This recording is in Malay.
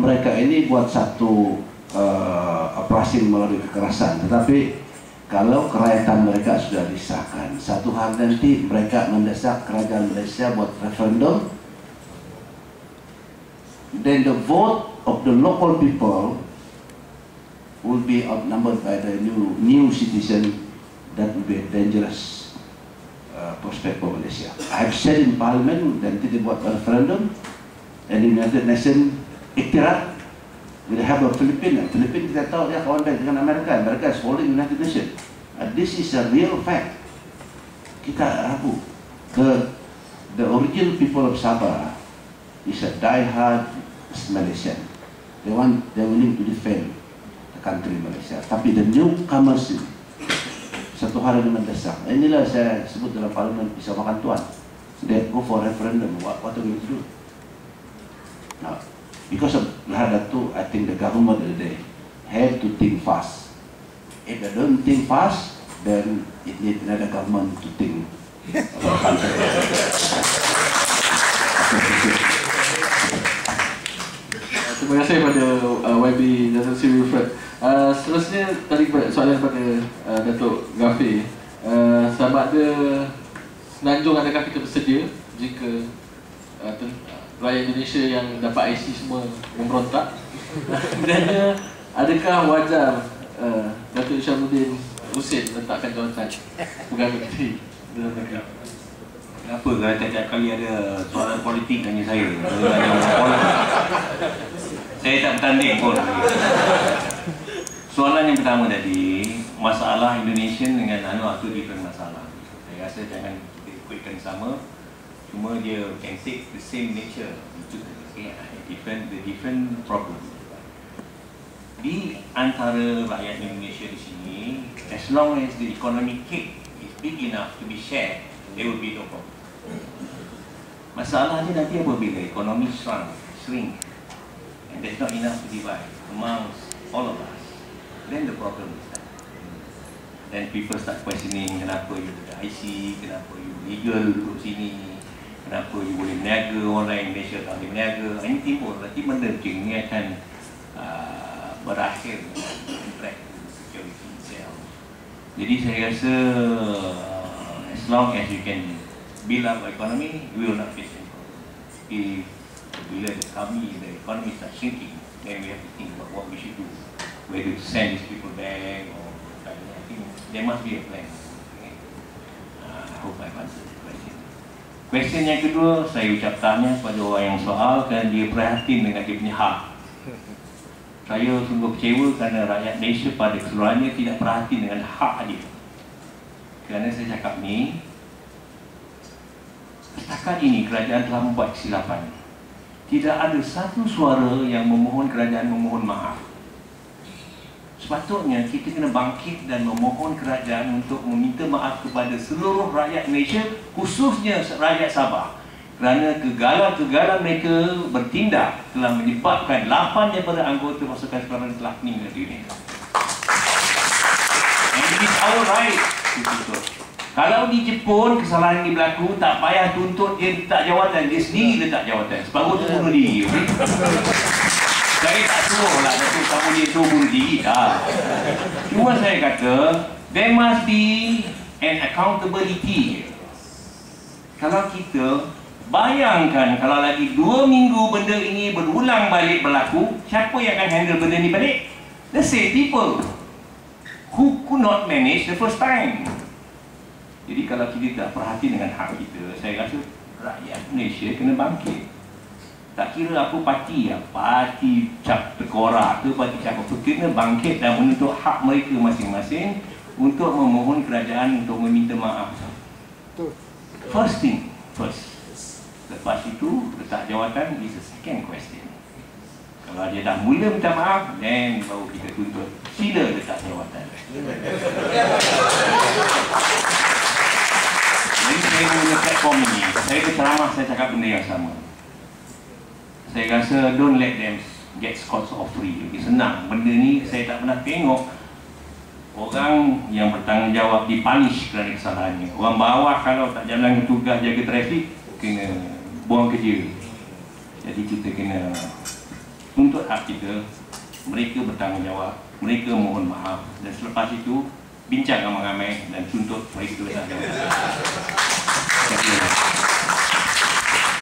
mereka ini buat satu operasi melalui kekerasan, tetapi kalau kerakyatan mereka sudah disahkan, satu hari nanti mereka mendesak kerajaan Malaysia buat referendum, then the vote of the local people will be outnumbered by the new citizen. That will be a dangerous prospect for Malaysia. I have said in Parliament, nanti dibuat referendum, and the United Nations iktiraf with the help of Philippines. Philippines kita tahu dia kawan baik dengan Amerika. Amerika is following United Nations. This is a real fact. Kita ragu. The original people of Sabah is a die-hard Malaysian. They're willing to defend the country Malaysia. Tapi the newcomers satu hari ini mendesak. Inilah saya sebut dalam Parlimen bisa makan tuan. They go for referendum. What are we going to do? Now, because of Lahadatu, I think the government today have to think fast. If they don't think fast, then it needs another government to think about country. Terima kasih kepada YB Datuk Seri Wilfred. Seterusnya tadi soalan kepada Datuk Ghaffir. Sama ada Semenanjung, adakah kita bersedia jika rakyat Indonesia yang dapat IC semua memberontak? Dan adakah wajar Datuk Hishamuddin Hussein letakkan jawatan Pegawai Menteri dalam negeri? Kenapa kalau tiap kali ada soalan politik tanya saya? Saya tak bertanding pun. Soalan yang pertama tadi, masalah Indonesia dengan Anwar itu different masalah. Saya rasa jangan kita ikutkan sama. Cuma dia can take the same nature. Itu different problem. Di antara rakyat Indonesia di sini, as long as the economic cake is big enough to be shared, there will be no problem. Masalahnya nanti apabila ekonomi shrink, and there's not enough to divide amongst all of us, then the problem is that. Then people start questioning, kenapa you ada IC, kenapa you legal duduk sini, kenapa you boleh berniaga, orang lain Malaysia tak boleh berniaga. Ini timbul, nanti benda macam ini akan berakhir dengan threat security itself. Jadi saya rasa as long as you can build up economy, we will not face any problem. If bila the economy starts shrinking, then we have to think about what we should do, whether to send these people back or I think there must be a plan. Okay. I hope I've answered the question. Question yang kedua, saya ucap tanya kepada orang yang soal kerana dia prihatin dengan dia punya hak. Saya sungguh kecewa kerana rakyat Malaysia pada keseluruhannya tidak perhati dengan hak dia. Kerana saya cakap ni, setakat ini kerajaan telah membuat kesilapan. Tidak ada satu suara yang memohon kerajaan memohon maaf. Sepatutnya kita kena bangkit dan memohon kerajaan untuk meminta maaf kepada seluruh rakyat Malaysia, khususnya rakyat Sabah. Kerana kegagalan mereka bertindak telah menyebabkan 8 daripada anggota pasukan sekarang telah meninggal dunia. And it is our right to tuntut. Kalau di Jepun kesalahan ini berlaku, tak payah tuntut dia letak jawatan, dia sendiri letak jawatan. Sebagus tu bunuh diri. Okay? Saya tak suruh lah Datuk kamu dia tu bunuh diri dah. Cuma saya kata, there must be an accountability. Kalau kita bayangkan kalau lagi 2 minggu benda ini berulang balik berlaku, siapa yang akan handle benda ni balik? The same people who could not manage the first time. Jadi kalau kita tak perhati dengan hak kita, saya rasa rakyat Malaysia kena bangkit. Tak kira apa parti ya, parti cap tekorak ke, parti cap apa, kena bangkit dan menuntut hak mereka masing-masing untuk memohon kerajaan untuk meminta maaf. First thing first. Lepas itu, letak jawatan is the second question. Kalau dia dah mula minta maaf, then baru kita tuntut. Sila letak jawatan. Jadi saya guna platform ini, saya berceramah, saya cakap benda yang sama. Saya rasa don't let them get scot free. Lebih senang. Benda ni saya tak pernah tengok orang yang bertanggungjawab dipunish kerana kesalahannya. Orang bawah kalau tak jalan tugas jaga trafik, kena buang kerja. Jadi kita kena tuntut hak kita, mereka bertanggungjawab, mereka mohon maaf, dan selepas itu bincang ramai-ramai dan tuntut mereka bertanggungjawab.